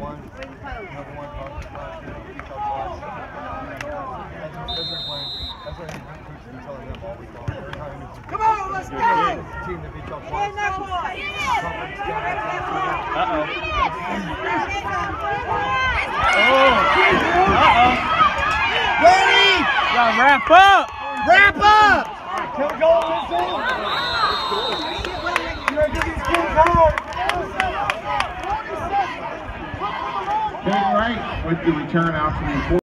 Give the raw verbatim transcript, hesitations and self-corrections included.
one. Another one. Each other last. That's what they're playing. That's what he's been telling them all week long. Every time he's Come on, let's go! Team that beats up Get in that boy! Uh oh. Oh. Uh oh. Ready! Gotta wrap up. Wrap up! Kill goal, Lindsay! You gotta give these kids hard! Dave Wright with the return out to the